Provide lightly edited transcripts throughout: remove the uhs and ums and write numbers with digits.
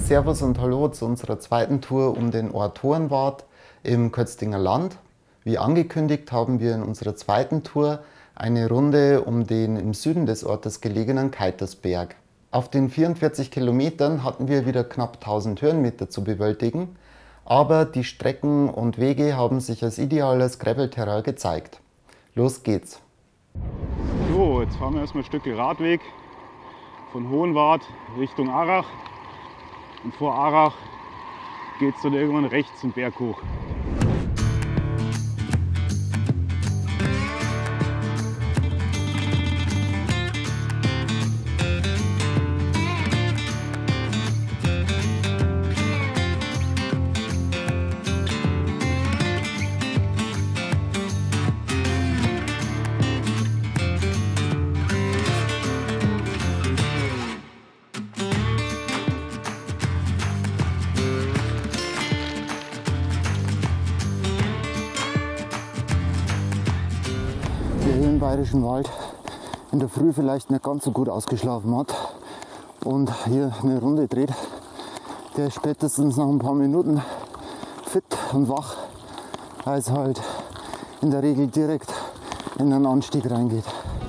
Servus und Hallo zu unserer zweiten Tour um den Ort Hohenwart im Kötztinger Land. Wie angekündigt haben wir in unserer zweiten Tour eine Runde um den im Süden des Ortes gelegenen Keitersberg. Auf den 44 Kilometern hatten wir wieder knapp 1000 Höhenmeter zu bewältigen, aber die Strecken und Wege haben sich als ideales Gravelterrain gezeigt. Los geht's! So, jetzt fahren wir erstmal ein Stück Radweg von Hohenwart Richtung Arach. Und vor Arach geht es dann irgendwann rechts den Berg hoch. Im Bayerischen Wald in der Früh vielleicht nicht ganz so gut ausgeschlafen hat und hier eine Runde dreht, der spätestens nach ein paar Minuten fit und wach, weil es halt in der Regel direkt in einen Anstieg reingeht.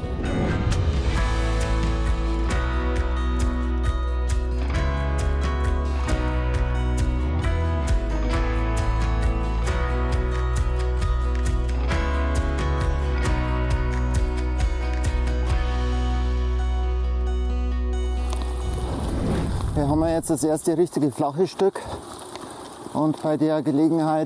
Hier haben wir jetzt das erste richtige flache Stück und bei der Gelegenheit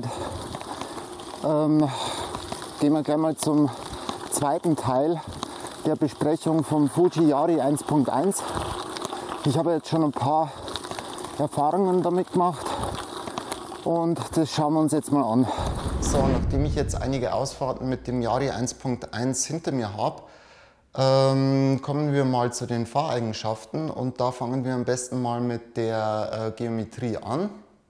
gehen wir gleich mal zum zweiten Teil der Besprechung vom Fuji Yari 1.1. Ich habe jetzt schon ein paar Erfahrungen damit gemacht und das schauen wir uns jetzt mal an. So, nachdem ich jetzt einige Ausfahrten mit dem Yari 1.1 hinter mir habe, kommen wir mal zu den Fahreigenschaften und da fangen wir am besten mal mit der Geometrie an.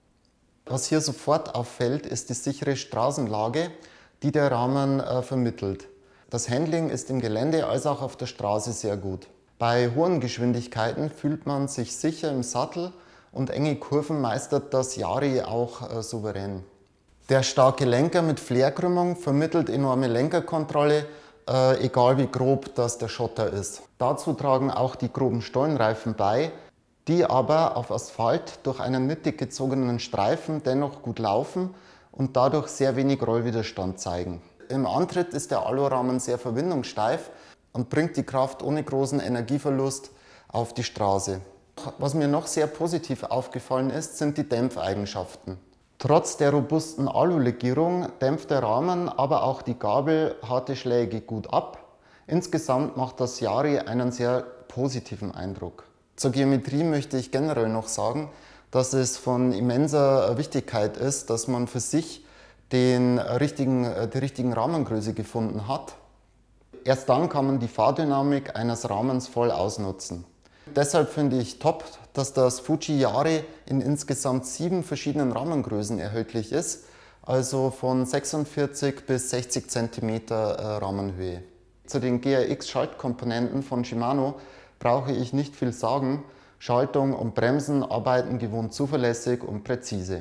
Was hier sofort auffällt, ist die sichere Straßenlage, die der Rahmen vermittelt. Das Handling ist im Gelände als auch auf der Straße sehr gut. Bei hohen Geschwindigkeiten fühlt man sich sicher im Sattel und enge Kurven meistert das Yari auch souverän. Der starke Lenker mit Flairkrümmung vermittelt enorme Lenkerkontrolle, egal wie grob das der Schotter ist. Dazu tragen auch die groben Stollenreifen bei, die aber auf Asphalt durch einen mittig gezogenen Streifen dennoch gut laufen und dadurch sehr wenig Rollwiderstand zeigen. Im Antritt ist der Alurahmen sehr verwindungssteif und bringt die Kraft ohne großen Energieverlust auf die Straße. Was mir noch sehr positiv aufgefallen ist, sind die Dämpfeigenschaften. Trotz der robusten Alulegierung dämpft der Rahmen, aber auch die Gabel harte Schläge gut ab. Insgesamt macht das Yari einen sehr positiven Eindruck. Zur Geometrie möchte ich generell noch sagen, dass es von immenser Wichtigkeit ist, dass man für sich die richtigen Rahmengröße gefunden hat. Erst dann kann man die Fahrdynamik eines Rahmens voll ausnutzen. Deshalb finde ich top, dass das Fuji Yari in insgesamt 7 verschiedenen Rahmengrößen erhältlich ist, also von 46 bis 60 cm Rahmenhöhe. Zu den GRX-Schaltkomponenten von Shimano brauche ich nicht viel sagen. Schaltung und Bremsen arbeiten gewohnt zuverlässig und präzise.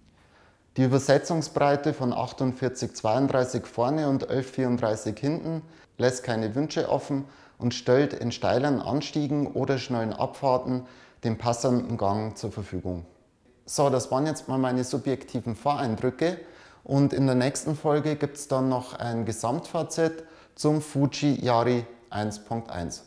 Die Übersetzungsbreite von 48,32 vorne und 11,34 hinten lässt keine Wünsche offen und stellt in steilen Anstiegen oder schnellen Abfahrten den passenden Gang zur Verfügung. So, das waren jetzt mal meine subjektiven Fahreindrücke und in der nächsten Folge gibt es dann noch ein Gesamtfazit zum Fuji Yari 1.1.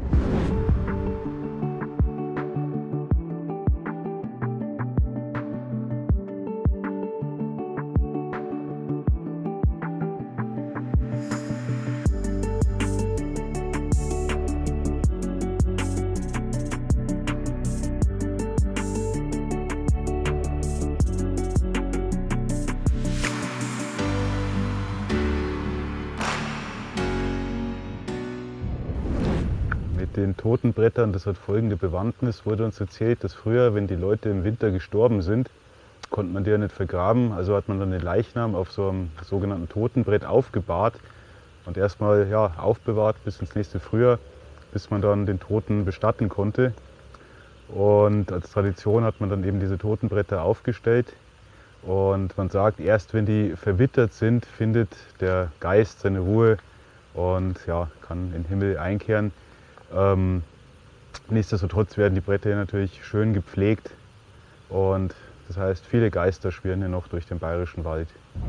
Den Totenbrettern, das hat folgende Bewandtnis, wurde uns erzählt, dass früher, wenn die Leute im Winter gestorben sind, konnte man die ja nicht vergraben, also hat man dann den Leichnam auf so einem sogenannten Totenbrett aufgebahrt und erstmal aufbewahrt bis ins nächste Frühjahr, bis man dann den Toten bestatten konnte. Und als Tradition hat man dann eben diese Totenbretter aufgestellt. Und man sagt, erst wenn die verwittert sind, findet der Geist seine Ruhe und ja, kann in den Himmel einkehren. Nichtsdestotrotz werden die Bretter hier natürlich schön gepflegt. Und das heißt, viele Geister schwirren hier noch durch den bayerischen Wald.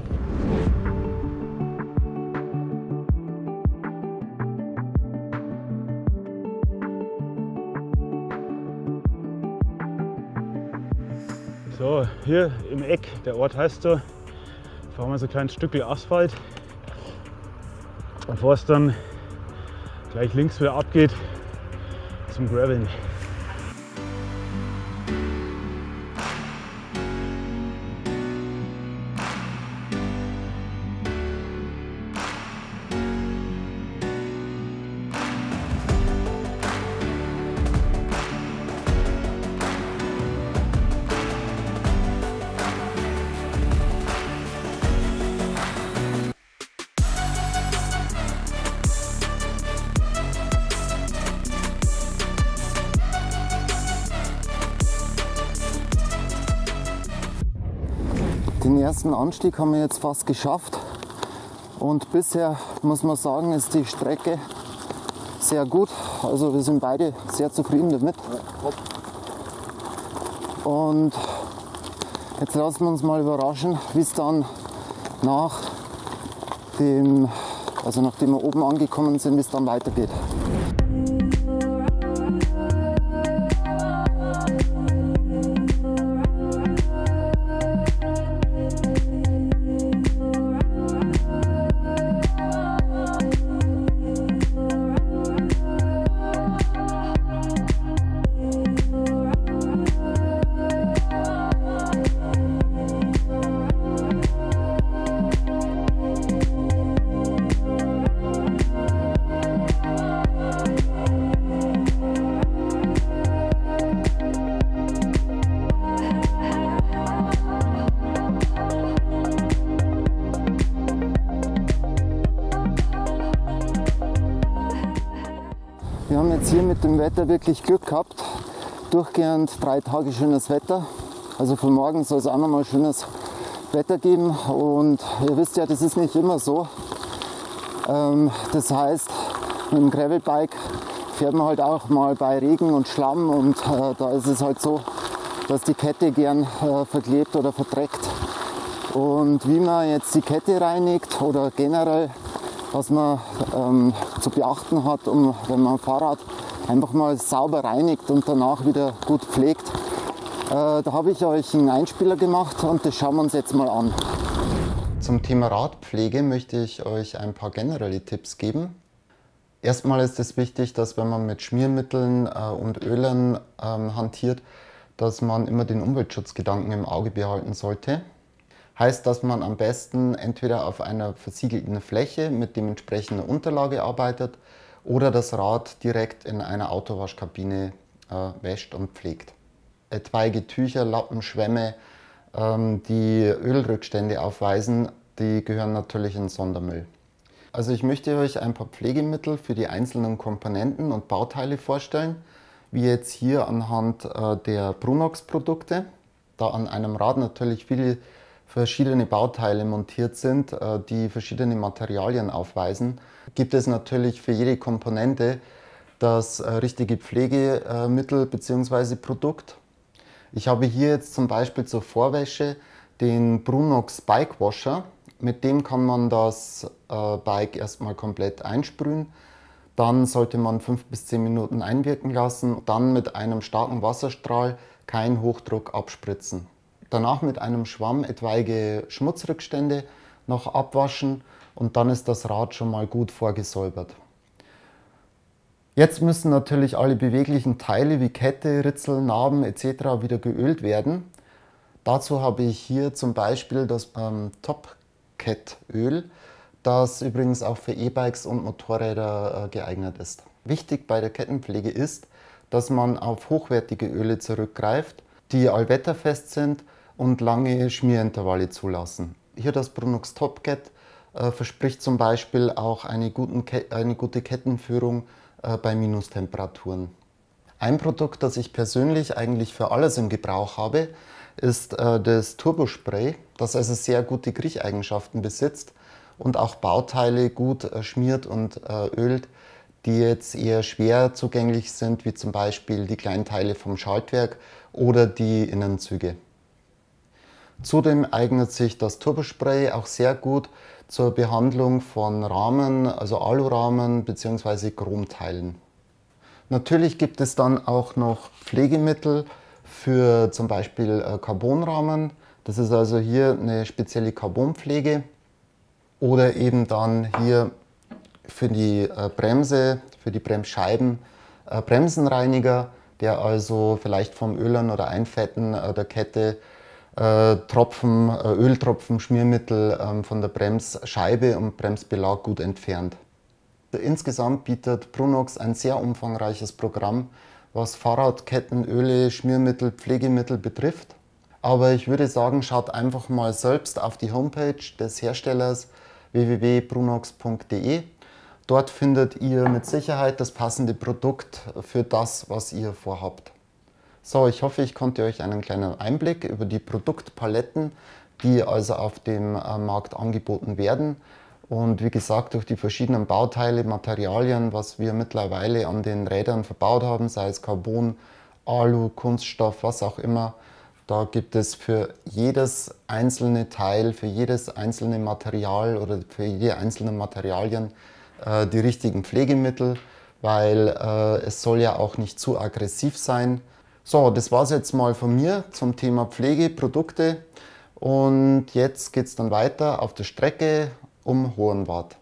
So, hier im Eck, der Ort heißt so, fahren wir so ein kleines Stückchen Asphalt, bevor es dann gleich links wieder abgeht zum Graveln. Den ersten Anstieg haben wir jetzt fast geschafft und bisher muss man sagen, ist die Strecke sehr gut. Also wir sind beide sehr zufrieden damit. Und jetzt lassen wir uns mal überraschen, wie es dann nachdem wir oben angekommen sind, wie es dann weitergeht. Wir haben jetzt hier mit dem Wetter wirklich Glück gehabt. Durchgehend 3 Tage schönes Wetter. Also für morgen soll es auch nochmal schönes Wetter geben. Und ihr wisst ja, das ist nicht immer so. Das heißt, mit dem Gravelbike fährt man halt auch mal bei Regen und Schlamm. Und da ist es halt so, dass die Kette gern verklebt oder verdreckt. Und wie man jetzt die Kette reinigt oder generell was man zu beachten hat, wenn man ein Fahrrad einfach mal sauber reinigt und danach wieder gut pflegt. Da habe ich euch einen Einspieler gemacht und das schauen wir uns jetzt mal an. Zum Thema Radpflege möchte ich euch ein paar generelle Tipps geben. Erstmal ist es wichtig, dass wenn man mit Schmiermitteln und Ölen hantiert, dass man immer den Umweltschutzgedanken im Auge behalten sollte. Heißt, dass man am besten entweder auf einer versiegelten Fläche mit dementsprechender Unterlage arbeitet oder das Rad direkt in einer Autowaschkabine wäscht und pflegt. Etwaige Tücher, Lappen, Schwämme, die Ölrückstände aufweisen, die gehören natürlich in den Sondermüll. Also ich möchte euch ein paar Pflegemittel für die einzelnen Komponenten und Bauteile vorstellen, wie jetzt hier anhand der Brunox-Produkte. Da an einem Rad natürlich viele verschiedene Bauteile montiert sind, die verschiedene Materialien aufweisen, gibt es natürlich für jede Komponente das richtige Pflegemittel bzw. Produkt. Ich habe hier jetzt zum Beispiel zur Vorwäsche den Brunox Bike Washer. Mit dem kann man das Bike erstmal komplett einsprühen. Dann sollte man 5 bis 10 Minuten einwirken lassen. Dann mit einem starken Wasserstrahl keinen Hochdruck abspritzen. Danach mit einem Schwamm etwaige Schmutzrückstände noch abwaschen und dann ist das Rad schon mal gut vorgesäubert. Jetzt müssen natürlich alle beweglichen Teile wie Kette, Ritzel, Narben etc. wieder geölt werden. Dazu habe ich hier zum Beispiel das Top-Cat-Öl, das übrigens auch für E-Bikes und Motorräder geeignet ist. Wichtig bei der Kettenpflege ist, dass man auf hochwertige Öle zurückgreift, die allwetterfest sind und lange Schmierintervalle zulassen. Hier das Brunox Top-Cat verspricht zum Beispiel auch eine gute Kettenführung bei Minustemperaturen. Ein Produkt, das ich persönlich eigentlich für alles im Gebrauch habe, ist das Turbospray, das also sehr gute Kriecheigenschaften besitzt und auch Bauteile gut schmiert und ölt, die jetzt eher schwer zugänglich sind, wie zum Beispiel die Kleinteile vom Schaltwerk oder die Innenzüge. Zudem eignet sich das Turbospray auch sehr gut zur Behandlung von Rahmen, also Alurahmen bzw. Chromteilen. Natürlich gibt es dann auch noch Pflegemittel für zum Beispiel Carbonrahmen. Das ist also hier eine spezielle Carbonpflege. Oder eben dann hier für die Bremse, für die Bremsscheiben, Bremsenreiniger, der also vielleicht vom Ölern oder Einfetten der Kette Tropfen, Öltropfen, Schmiermittel von der Bremsscheibe und Bremsbelag gut entfernt. Insgesamt bietet Brunox ein sehr umfangreiches Programm, was Fahrradketten, Öle, Schmiermittel, Pflegemittel betrifft. Aber ich würde sagen, schaut einfach mal selbst auf die Homepage des Herstellers www.brunox.de. Dort findet ihr mit Sicherheit das passende Produkt für das, was ihr vorhabt. So, ich hoffe, ich konnte euch einen kleinen Einblick über die Produktpaletten, die also auf dem Markt angeboten werden. Und wie gesagt, durch die verschiedenen Bauteile, Materialien, was wir mittlerweile an den Rädern verbaut haben, sei es Carbon, Alu, Kunststoff, was auch immer, da gibt es für jedes einzelne Teil, für jedes einzelne Material oder für jede einzelne Materialien die richtigen Pflegemittel, weil es soll ja auch nicht zu aggressiv sein. So, das war es jetzt mal von mir zum Thema Pflegeprodukte und jetzt geht es dann weiter auf der Strecke um Hohenwart.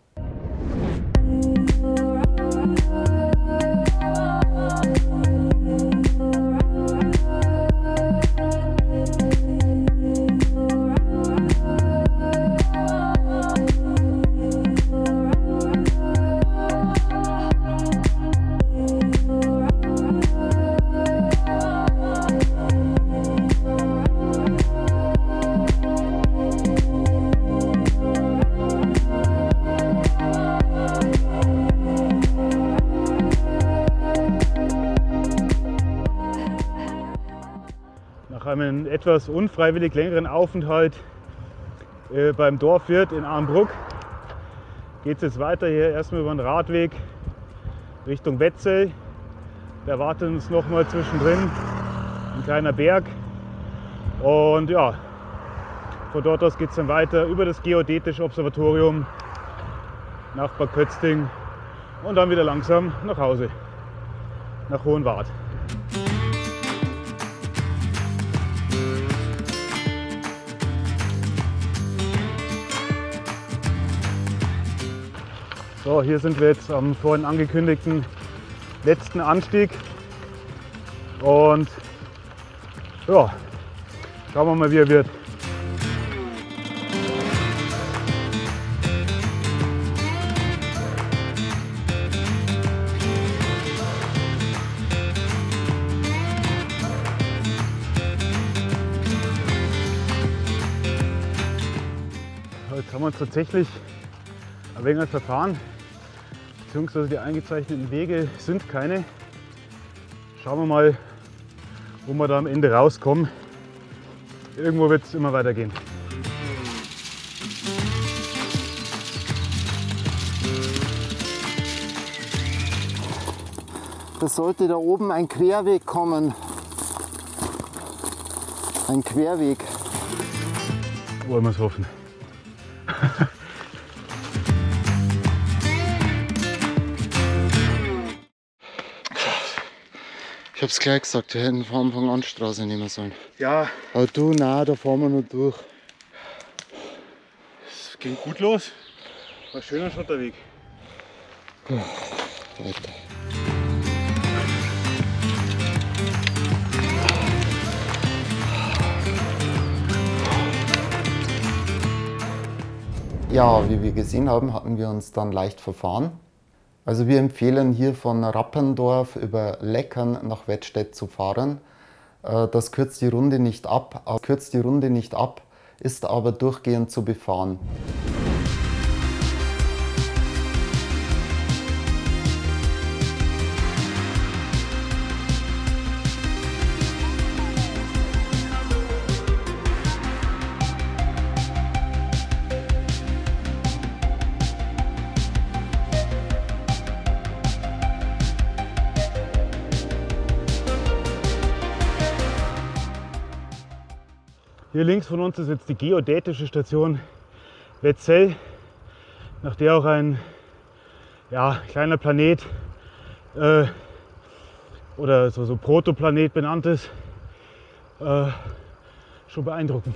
Nach einem etwas unfreiwillig längeren Aufenthalt beim Dorfwirt in Armbruck geht es jetzt weiter hier erstmal über den Radweg Richtung Wetzell. Da erwartet uns nochmal zwischendrin ein kleiner Berg und ja, von dort aus geht es dann weiter über das Geodätische Observatorium nach Bad Kötzting und dann wieder langsam nach Hause, nach Hohenwart. So, hier sind wir jetzt am vorhin angekündigten letzten Anstieg und ja, schauen wir mal, wie er wird. Jetzt haben wir uns tatsächlich ein wenig verfahren, beziehungsweise die eingezeichneten Wege sind keine. Schauen wir mal, wo wir da am Ende rauskommen. Irgendwo wird es immer weitergehen. Das sollte da oben ein Querweg kommen. Ein Querweg. Wollen wir es hoffen. Ich hab's gleich gesagt, wir hätten von Anfang an Straße nehmen sollen. Ja, Aber du, nein, da fahren wir noch durch. es ging gut los. War ein schöner Schotterweg. Weiter. Ja, wie wir gesehen haben, hatten wir uns dann leicht verfahren. Also wir empfehlen hier von Rappendorf über Leckern nach Wettstedt zu fahren. Das kürzt die Runde nicht ab, ist aber durchgehend zu befahren. Hier links von uns ist jetzt die geodätische Station Wetzell, nach der auch ein kleiner Planet oder so Protoplanet benannt ist. Schon beeindruckend.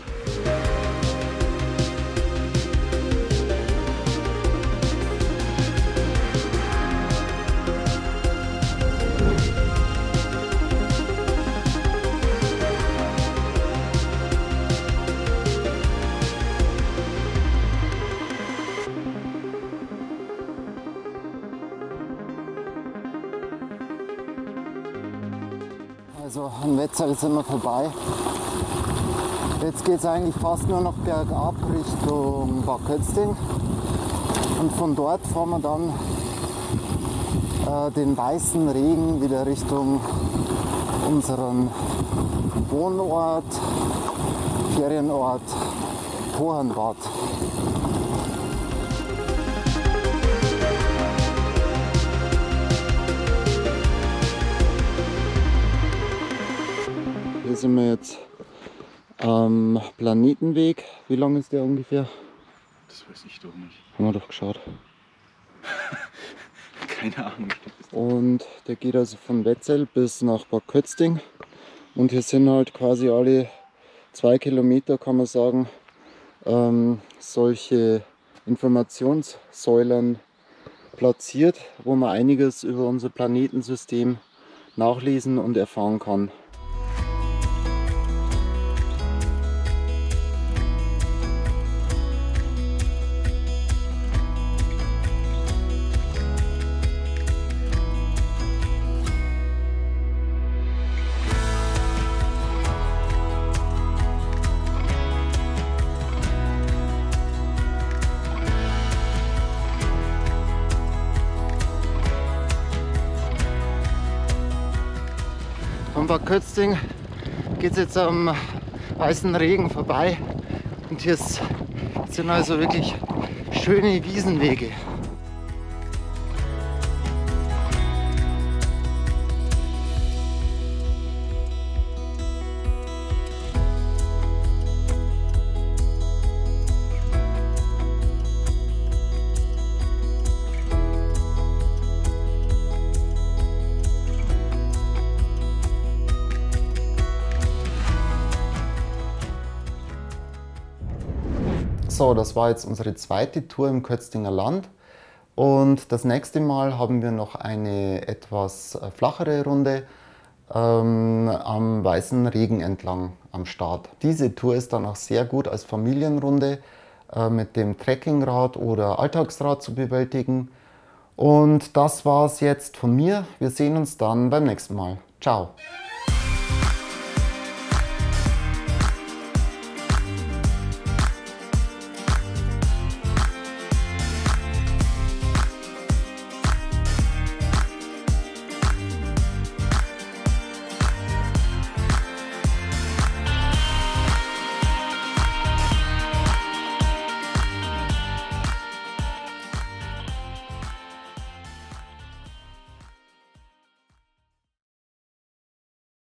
Also an Wetzell sind wir vorbei. Jetzt geht es eigentlich fast nur noch bergab Richtung Bad Kötzting. Und von dort fahren wir dann den weißen Regen wieder Richtung unseren Wohnort, Ferienort Hohenbad. Hier sind wir jetzt am Planetenweg. Wie lang ist der ungefähr? Das weiß ich doch nicht. Haben wir doch geschaut. Keine Ahnung. Und der geht also von Wetzell bis nach Bad Kötzting. Und hier sind halt quasi alle 2 Kilometer, kann man sagen, solche Informationssäulen platziert, wo man einiges über unser Planetensystem nachlesen und erfahren kann. Von Bad Kötzting geht es jetzt am weißen Regen vorbei und hier sind also wirklich schöne Wiesenwege. So, das war jetzt unsere zweite Tour im Kötztinger Land und das nächste Mal haben wir noch eine etwas flachere Runde am Weißen Regen entlang am Start. Diese Tour ist dann auch sehr gut als Familienrunde mit dem Trekkingrad oder Alltagsrad zu bewältigen. Und das war's jetzt von mir. Wir sehen uns dann beim nächsten Mal. Ciao!